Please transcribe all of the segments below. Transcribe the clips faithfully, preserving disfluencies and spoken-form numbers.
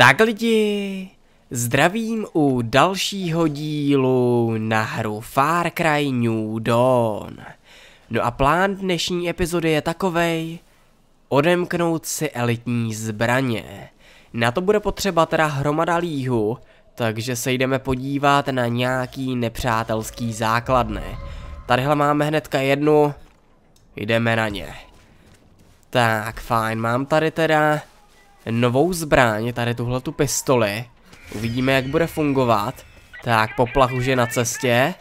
Tak lidi, zdravím u dalšího dílu na hru Far Cry New Dawn. No a plán dnešní epizody je takovej: odemknout si elitní zbraně. Na to bude potřeba teda hromada líhu, takže se jdeme podívat na nějaký nepřátelský základny. Tadyhle máme hnedka jednu, jdeme na ně. Tak, fajn, mám tady teda novou zbraň, tady tuhle tu pistoli. Uvidíme, jak bude fungovat. Tak, poplach už je na cestě.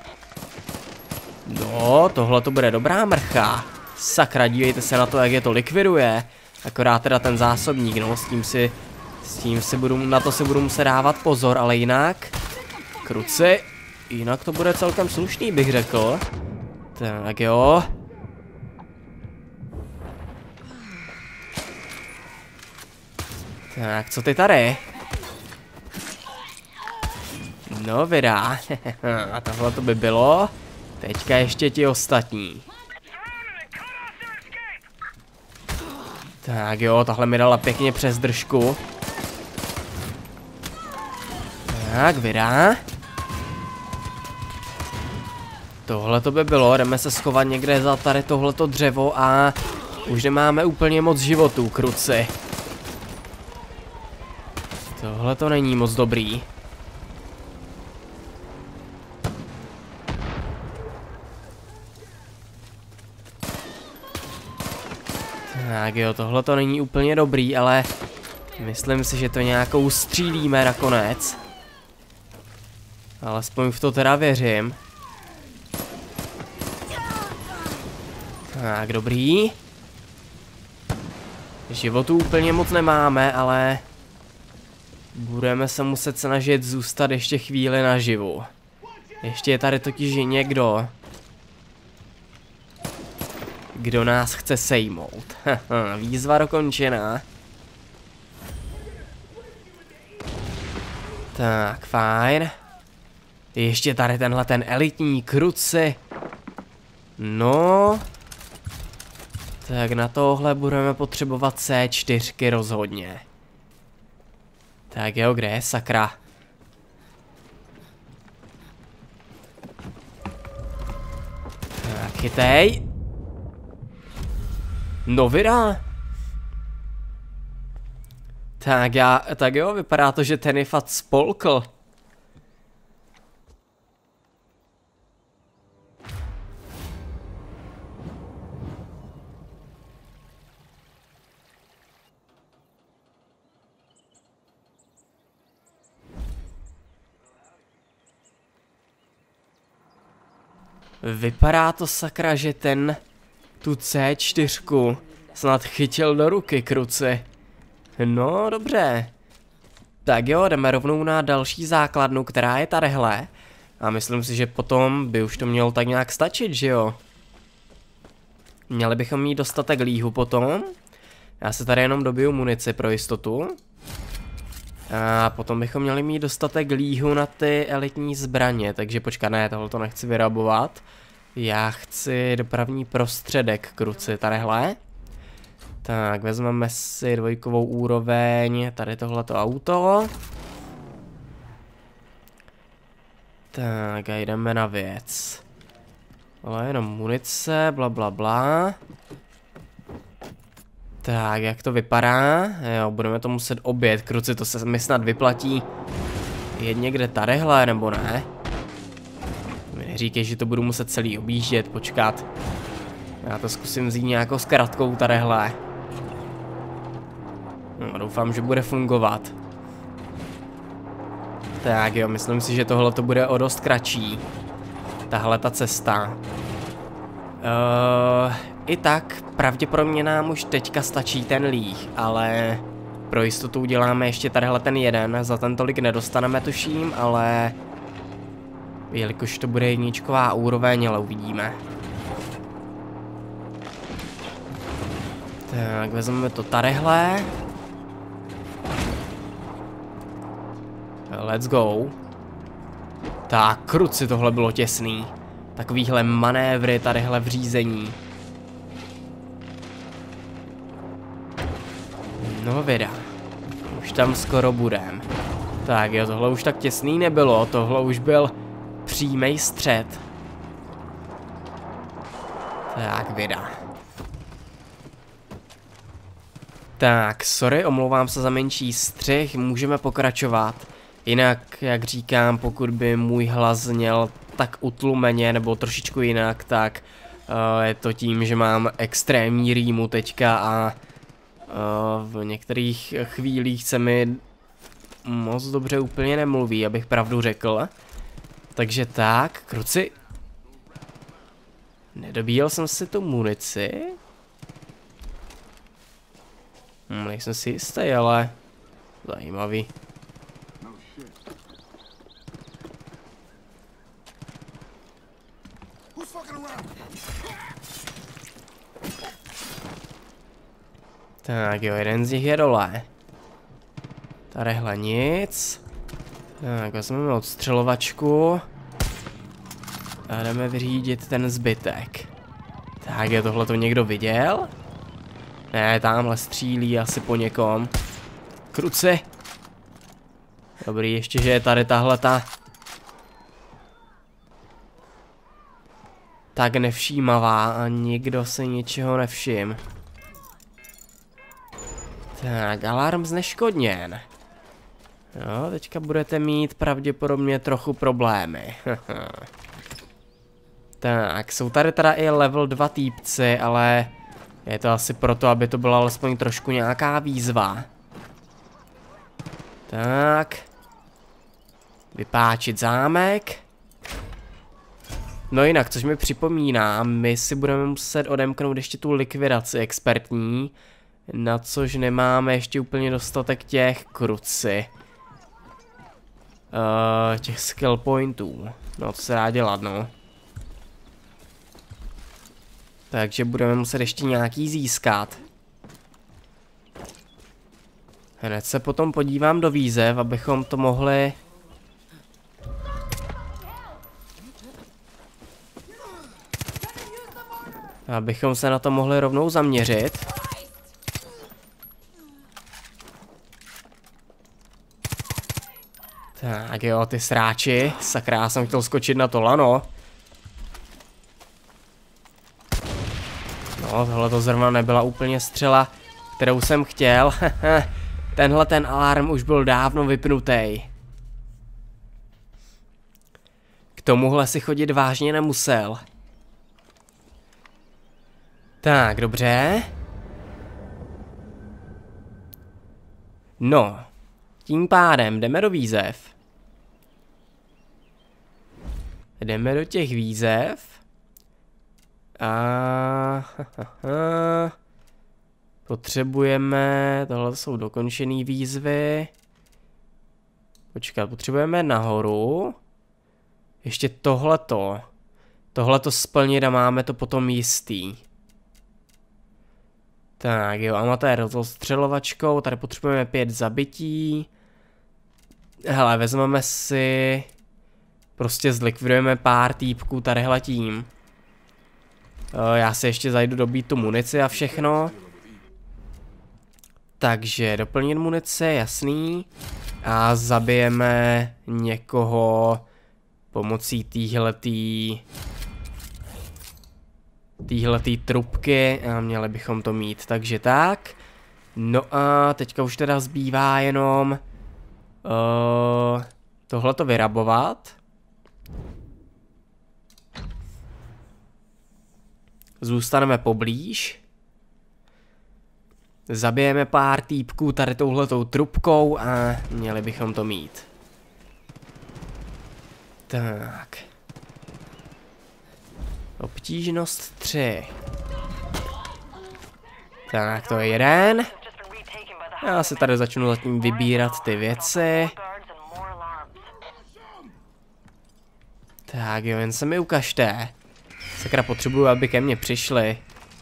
No, tohle to bude dobrá mrcha. Sakra, dívejte se na to, jak je to likviduje. Akorát teda ten zásobník, no, s tím si, s tím si budu, na to si budu muset dávat pozor, ale jinak, kruci, jinak to bude celkem slušný, bych řekl. Tak jo. Tak, co ty tady? No vydá. A tohle to by bylo. Teďka ještě ti ostatní. Tak jo, tahle mi dala pěkně přes držku. Tak, vydá. Tohle to by bylo, jdeme se schovat někde za tady tohleto dřevo a už nemáme úplně moc životů, kruci. Tohle to není moc dobrý. Tak jo, tohle to není úplně dobrý, ale myslím si, že to nějakou střílíme nakonec. Alespoň v to teda věřím. Tak, dobrý. Životů úplně moc nemáme, ale budeme se muset snažit zůstat ještě chvíli naživu. Ještě je tady totiž někdo, kdo nás chce sejmout. Výzva dokončená. Tak, fajn. Ještě tady tenhle ten elitní kruci. No. Tak na tohle budeme potřebovat C čtyři rozhodně. Tak jo, kde je, sakra? Tak, chytej. No vydá. Tak já, tak jo, vypadá to, že ten je fakt spolkl. Vypadá to, sakra, že ten tu C čtyři snad chytil do ruky, kruci. No, dobře. Tak jo, jdeme rovnou na další základnu, která je tadyhle. A myslím si, že potom by už to mělo tak nějak stačit, že jo? Měli bychom mít dostatek líhu potom. Já se tady jenom dobiju munici pro jistotu. A potom bychom měli mít dostatek líhu na ty elitní zbraně, takže počkat, ne, tohle to nechci vyrabovat. Já chci dopravní prostředek, kruci, tadyhle. Tak, vezmeme si dvojkovou úroveň, tady tohleto auto. Tak a jdeme na věc. Ale jenom munice, bla bla bla. Tak, jak to vypadá? Jo, budeme to muset objet, kruci, to se mi snad vyplatí. Je někde tadyhle, nebo ne? Mi neříkej, že to budu muset celý objíždět, počkat. Já to zkusím vzít nějakou zkratkou tadyhle. No, doufám, že bude fungovat. Tak jo, myslím si, že tohle to bude o dost kratší. Tahle ta cesta. Uh, I tak pravděpodobně nám už teďka stačí ten líh, ale pro jistotu uděláme ještě tadyhle ten jeden, za ten tolik nedostaneme, tuším, ale jelikož to bude jedničková úroveň, ale uvidíme. Tak, vezmeme to tadyhle. Let's go. Tak, kruci, tohle bylo těsný. Takovýhle manévry tadyhle v řízení. No vida. Už Už tam skoro budem. Tak jo, tohle už tak těsný nebylo, tohle už byl přímý střed. Tak, vida. Tak, sorry, omlouvám se za menší střih, můžeme pokračovat. Jinak, jak říkám, pokud by můj hlas zněl tak utlumeně nebo trošičku jinak, tak uh, je to tím, že mám extrémní rýmu teďka a uh, v některých chvílích se mi moc dobře úplně nemluví, abych pravdu řekl. Takže tak, kruci. Nedobíjel jsem si tu munici. Hm, nejsem si jistý, ale zajímavý. Tak jo, jeden z nich je dole. Tadyhle nic. Tak, vezmeme odstřelovačku. A jdeme vyřídit ten zbytek. Tak jo, tohle to někdo viděl? Ne, tamhle střílí asi po někom. Kruci. Dobrý, ještě že je tady tahle ta tak nevšímavá a nikdo si ničeho nevšim. Tak, alarm zneškodněn. Jo, teďka budete mít pravděpodobně trochu problémy. Tak, jsou tady teda i level dva týpci, ale je to asi proto, aby to byla alespoň trošku nějaká výzva. Tak. Vypáčit zámek. No jinak, což mi připomíná, my si budeme muset odemknout ještě tu likvidaci expertní, na což nemáme ještě úplně dostatek těch kruci. Uh, těch skill pointů. No, to se dá dělat, no. Takže budeme muset ještě nějaký získat. Hned se potom podívám do výzev, abychom to mohli... Abychom se na to mohli rovnou zaměřit. Tak jo, ty sráči. Sakra, já jsem chtěl skočit na to lano. No, tohle to zrovna nebyla úplně střela, kterou jsem chtěl. Tenhle ten alarm už byl dávno vypnutý. K tomuhle si chodit vážně nemusel. Tak, dobře. No, tím pádem jdeme do výzev. Jdeme do těch výzev. A potřebujeme, tohle jsou dokončené výzvy. Počkat, potřebujeme nahoru. Ještě tohleto. Tohleto splnit a máme to potom jistý. Tak jo, amatér s odstřelovačkou, tady potřebujeme pět zabití. Hele, vezmeme si... Prostě zlikvidujeme pár týpků tadyhle tím. Já si ještě zajdu dobít tu munici a všechno. Takže doplnit munici, jasný. A zabijeme někoho pomocí týhletý... Týhletý trubky a měli bychom to mít, takže tak. No a teďka už teda zbývá jenom uh, tohleto vyrabovat. Zůstaneme poblíž. Zabijeme pár týpků tady touhletou trubkou a měli bychom to mít. Tak. Obtížnost tři. Tak, to je jeden. Já si tady začnu zatím vybírat ty věci. Tak jo, jen se mi ukažte. Sakra, potřebuju, aby ke mně přišli.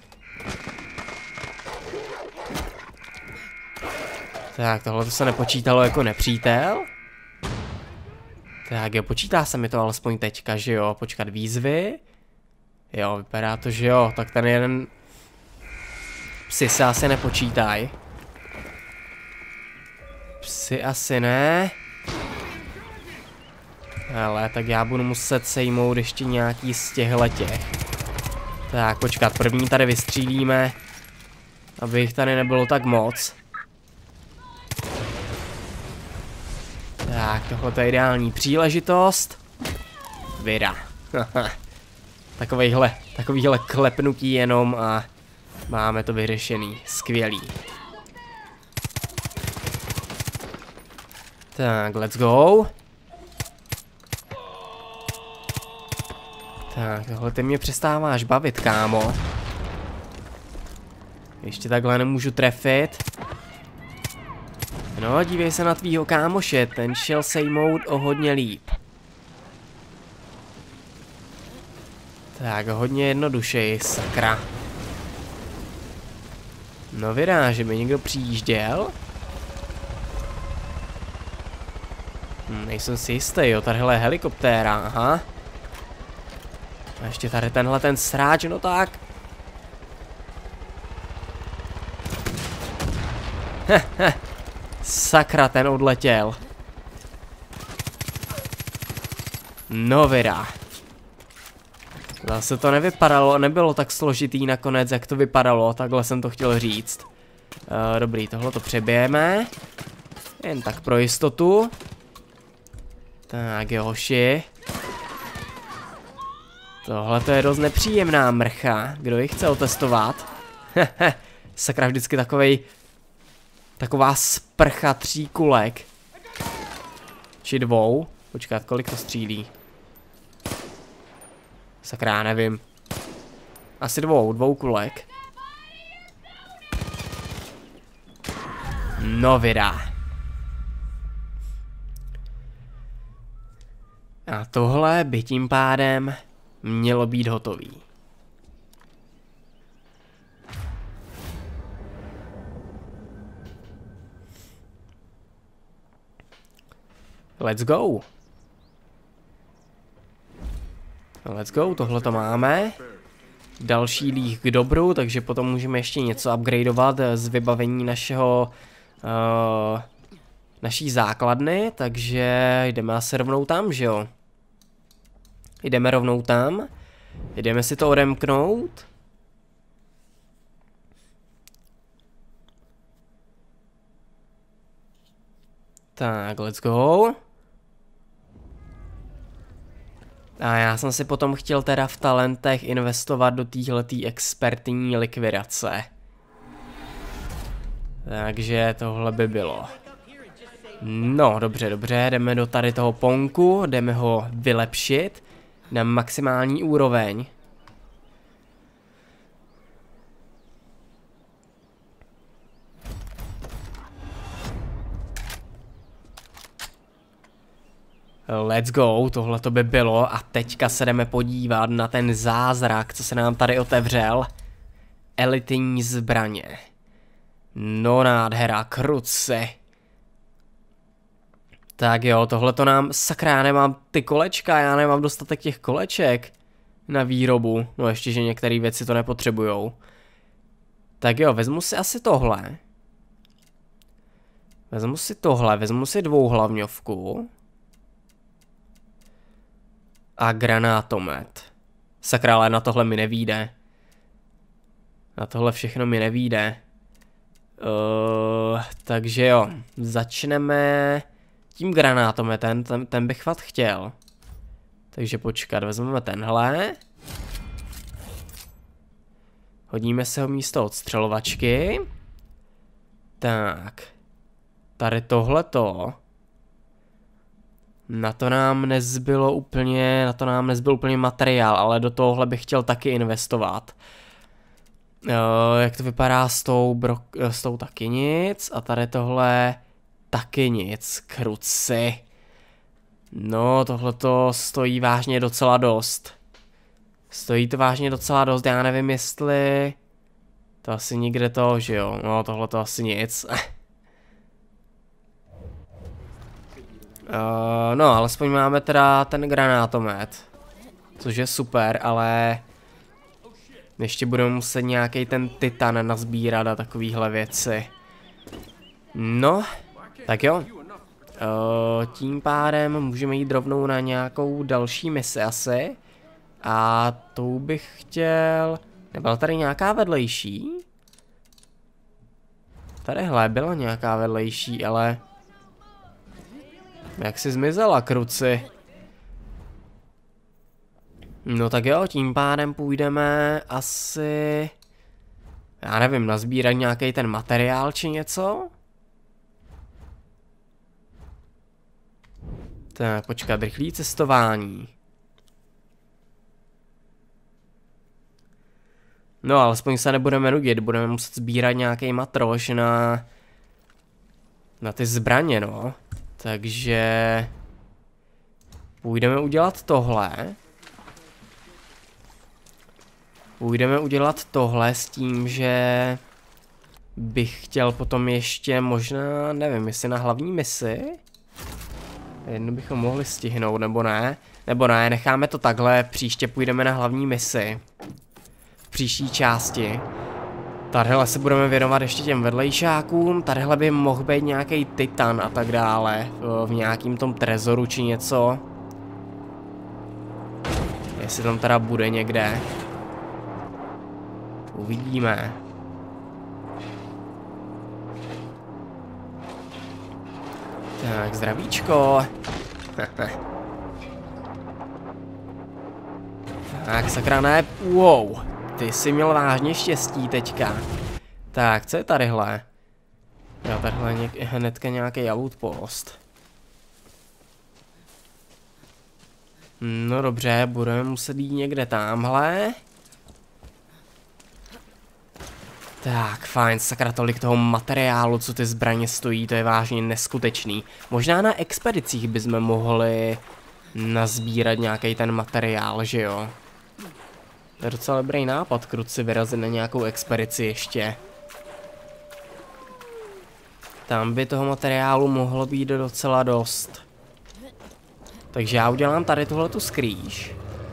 Tak, tohle to se nepočítalo jako nepřítel. Tak jo, počítá se mi to alespoň teďka, že jo, počkat výzvy. Jo, vypadá to, že jo, tak ten jeden... Psi se asi nepočítaj. Psy asi ne. Ale tak já budu muset sejmout ještě nějaký z těchhletěch. Tak počkat, první tady vystřílíme. Aby jich tady nebylo tak moc. Tak, tohle je ideální příležitost. Vida. Takovejhle, takovýhle klepnutí jenom a máme to vyřešený. Skvělý. Tak, let's go. Tak, tohle ty mě přestáváš bavit, kámo. Ještě takhle nemůžu trefit. No, dívej se na tvýho kámoše, ten šel sejmout o hodně líp. Tak, hodně jednodušej, sakra. No vydá, že by někdo přijížděl? Hm, nejsem si jistý, jo, tadyhle je helikoptéra, aha. A ještě tady tenhle ten sráč, no tak. Heh, heh. Sakra, ten odletěl. No vydá. Zase to nevypadalo, nebylo tak složitý nakonec, jak to vypadalo, takhle jsem to chtěl říct. Uh, dobrý, tohle to přebijeme. Jen tak pro jistotu. Tak jo, hoši. Tohle to je dost nepříjemná mrcha. Kdo ji chce otestovat? Hehe, sakra, vždycky takovej... Taková sprcha tří kulek. Či dvou. Počkat, kolik to střílí? Sakra, nevím. Asi dvou, dvou kulek. No vydá. A tohle by tím pádem mělo být hotový. Let's go. Let's go, tohle to máme. Další líh k dobru, takže potom můžeme ještě něco upgradeovat z vybavení našeho... Uh, naší základny, takže jdeme asi rovnou tam, že jo? Jdeme rovnou tam. Jdeme si to odemknout. Tak, let's go. A já jsem si potom chtěl teda v talentech investovat do téhletý expertní likvidace. Takže tohle by bylo. No, dobře, dobře, jdeme do tady toho ponku, jdeme ho vylepšit na maximální úroveň. Let's go, tohle to by bylo a teďka se jdeme podívat na ten zázrak, co se nám tady otevřel. Elitní zbraně. No nádhera, kruci. Tak jo, tohle to nám, sakra, já nemám ty kolečka, já nemám dostatek těch koleček na výrobu. No ještě, že některé věci to nepotřebujou. Tak jo, vezmu si asi tohle. Vezmu si tohle, vezmu si dvouhlavňovku. A granátomet. Sakra, ale na tohle mi nevíde. Na tohle všechno mi nevíde. Uh, takže jo, začneme tím granátometem, ten, ten bych fakt chtěl. Takže počkat, vezmeme tenhle. Hodíme se ho místo odstřelovačky. Tak. Tady tohleto. Na to nám nezbylo úplně, na to nám nezbyl úplně materiál, ale do tohohle bych chtěl taky investovat. Uh, jak to vypadá s tou, brok, s tou taky nic a tady tohle taky nic, kruci. No, tohleto stojí vážně docela dost. Stojí to vážně docela dost, já nevím jestli... To asi nikde to, že jo, no tohleto asi nic. Uh, no, alespoň máme teda ten granátomet, což je super, ale ještě budeme muset nějaký ten titan nazbírat a takovýhle věci. No, Tak jo. Uh, tím pádem můžeme jít rovnou na nějakou další misi asi. A tou bych chtěl... Nebyla tady nějaká vedlejší? Tadyhle byla nějaká vedlejší, ale... Jak si zmizela, kruci? No tak jo, tím pádem půjdeme asi... Já nevím, nazbírat nějaký ten materiál či něco? Tak, počkat, rychlý cestování. No, alespoň se nebudeme nudit, budeme muset sbírat nějaký matroš na... Na ty zbraně, no. Takže... Půjdeme udělat tohle. Půjdeme udělat tohle s tím, že... Bych chtěl potom ještě možná, nevím, jestli na hlavní misi? Jednu bychom mohli stihnout, nebo ne? Nebo ne, necháme to takhle, příště půjdeme na hlavní misi. V příští části. Tadyhle se budeme věnovat ještě těm vedlejšákům, tadyhle by mohl být nějaký titan a tak dále. V nějakým tom trezoru či něco. Jestli tam teda bude někde. Uvidíme. Tak, zdravíčko. Tak, sakra ne. Wow, ty jsi měl vážně štěstí teďka. Tak, co je tadyhle? Jo, tadyhle něk hnedka nějaký outpost. No dobře, budeme muset jít někde tamhle. Tak, fajn, sakra, tolik toho materiálu, co ty zbraně stojí, to je vážně neskutečný. Možná na expedicích bychom mohli nazbírat nějaký ten materiál, že jo? To je docela dobrý nápad, kruci, vyrazit na nějakou expedici ještě. Tam by toho materiálu mohlo být docela dost. Takže já udělám tady tuhletu skrýž.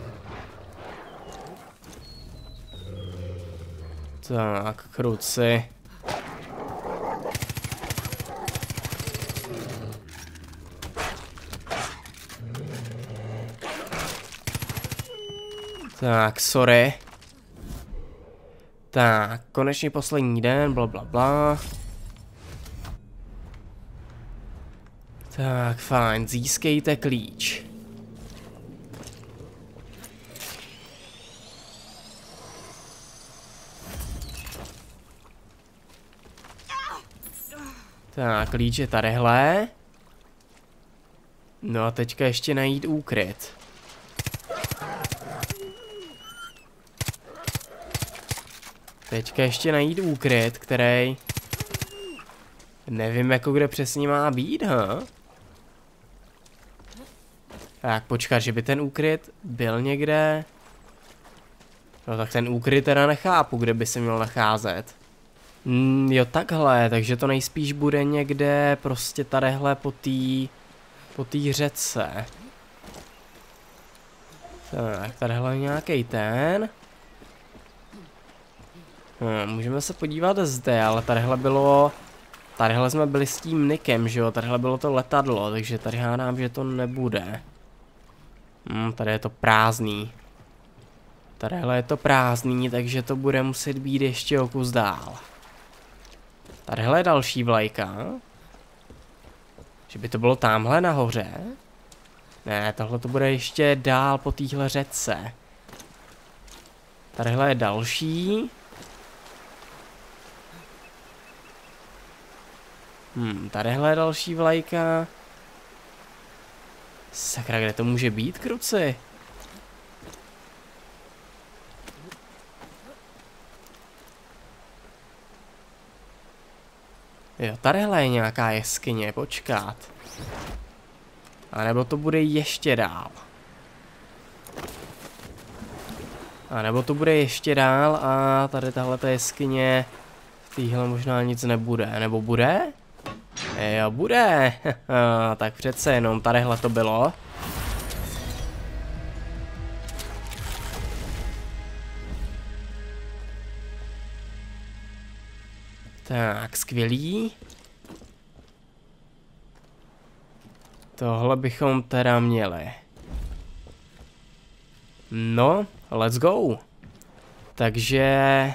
Tak, kruci. Tak, sorry. Tak, konečně poslední den, bla bla bla. Tak, fajn, získejte klíč. Tak, klíč je tadyhle. No a teďka ještě najít úkryt. Teďka ještě najít úkryt, který... Nevím, jako kde přesně má být, ha? Tak, počkat, že by ten úkryt byl někde... No tak ten úkryt teda nechápu, kde by se měl nacházet. Mm, jo, takhle, takže to nejspíš bude někde prostě tadyhle po té po té řece. Tak, tadyhle nějaký ten. Hm, můžeme se podívat zde, ale tadyhle bylo... Tadyhle jsme byli s tím Nikem, že jo, tadyhle bylo to letadlo, takže tady hádám, že to nebude. Hm, tady je to prázdný. Tadyhle je to prázdný, takže to bude muset být ještě o kus dál. Tadyhle je další vlajka. Že by to bylo tamhle nahoře. Ne, tohle to bude ještě dál po téhle řece. Tadyhle je další. Hm, tadyhle je další vlajka. Sakra, kde to může být, kruci? Jo, tadyhle je nějaká jeskyně, počkat. A nebo to bude ještě dál. A nebo to bude ještě dál a tady tahle ta jeskyně, v téhle možná nic nebude. Nebo bude? Jo, bude. Tak přece jenom tadyhle to bylo. Tak, skvělý. Tohle bychom teda měli. No, let's go. Takže...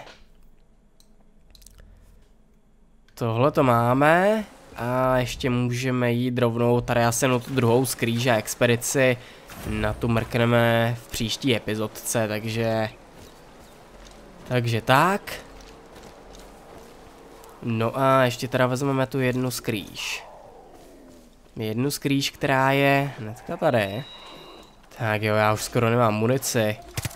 Tohle to máme. A ještě můžeme jít rovnou tady asi na tu druhou skrýž a expedici. Na tu mrkneme v příští epizodce, takže... Takže tak. No a ještě teda vezmeme tu jednu skrýž. Jednu skrýž, která je hnedka tady. Tak jo, já už skoro nemám munici.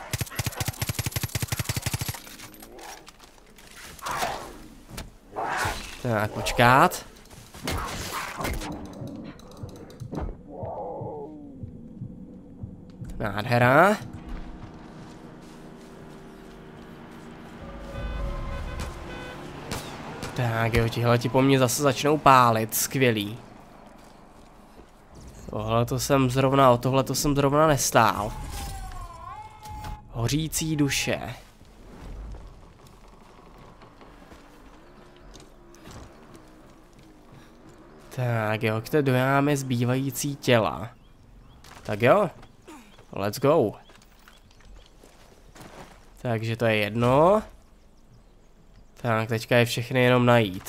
Tak, počkat. Nádhera. Tak jo, tihle ti po mně zase začnou pálit, skvělý. Tohle to jsem zrovna, o tohle to jsem zrovna nestál. Hořící duše. Tak jo, kde dojáme zbývající těla. Tak jo, let's go. Takže to je jedno. Tak, teďka je všechny jenom najít.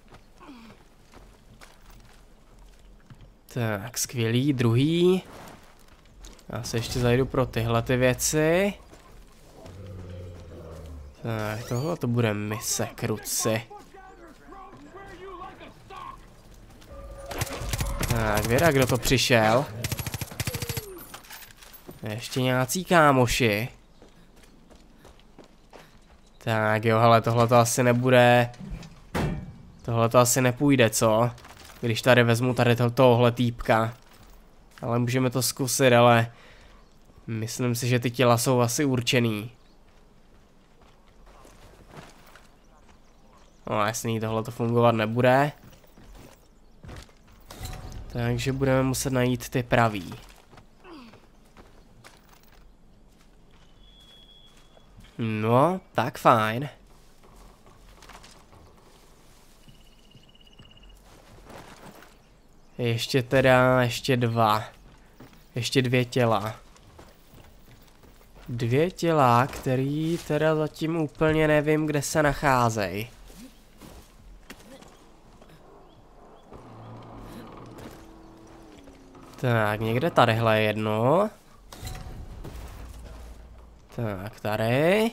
Tak, skvělý, druhý. Já se ještě zajdu pro tyhle ty věci. Tak, tohle to bude mise, kruci. Tak, věda, kdo to přišel. Ještě nějací kámoši. Tak jo, hele, tohle to asi nebude... Tohle to asi nepůjde, co? Když tady vezmu tady to, tohle týpka. Ale můžeme to zkusit, ale... Myslím si, že ty těla jsou asi určený. No jasný, tohle to fungovat nebude. Takže budeme muset najít ty pravý. No, tak fajn. Ještě teda, ještě dva. Ještě dvě těla. Dvě těla, který teda zatím úplně nevím, kde se nacházejí. Tak, někde tadyhle je jedno. Tak, tady.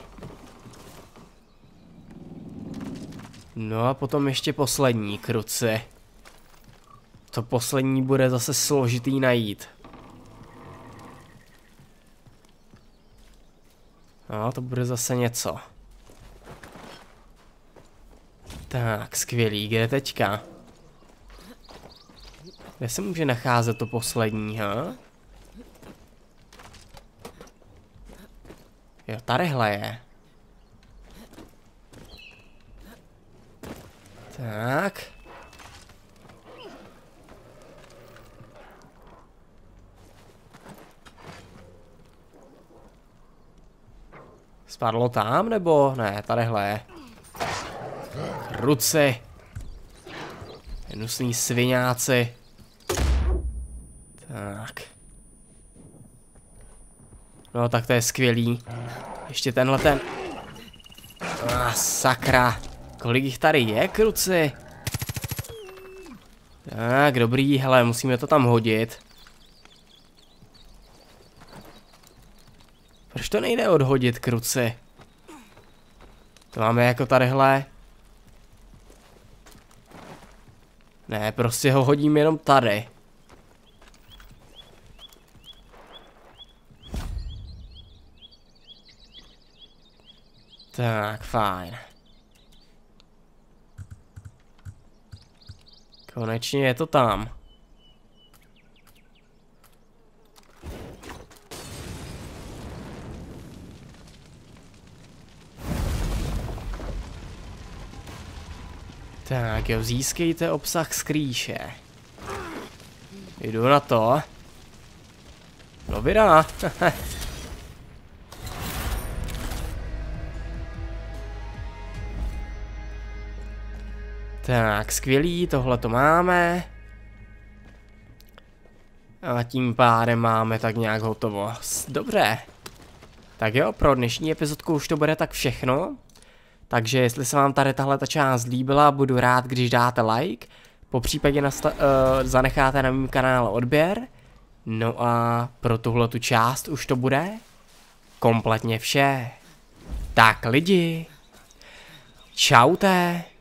No a potom ještě poslední, kruci. To poslední bude zase složitý najít. No, to bude zase něco. Tak, skvělý, kde teďka? Kde se může nacházet to poslední, ha? Jo, tadyhle je. Tak. Spadlo tam, nebo ne, tadyhle je. Kruci. Hnusný sviňáci. Tak. No tak to je skvělý. Ještě tenhle ten. Ah, sakra. Kolik jich tady je, kruci? Tak, dobrý, hele, musíme to tam hodit. Proč to nejde odhodit, kruci? To máme jako tadyhle. Ne, prostě ho hodím jenom tady. Tak, fajn. Konečně je to tam. Tak jo, získejte obsah skrýše. Jdu na to. No vydá. Tak, skvělý, tohle to máme. A tím pádem máme tak nějak hotovost. Dobře. Tak jo, pro dnešní epizodku už to bude tak všechno. Takže jestli se vám tady tahle ta část líbila, budu rád, když dáte like. Popřípadě uh, zanecháte na mém kanále odběr. No a pro tuhle tu část už to bude kompletně vše. Tak lidi, čaute.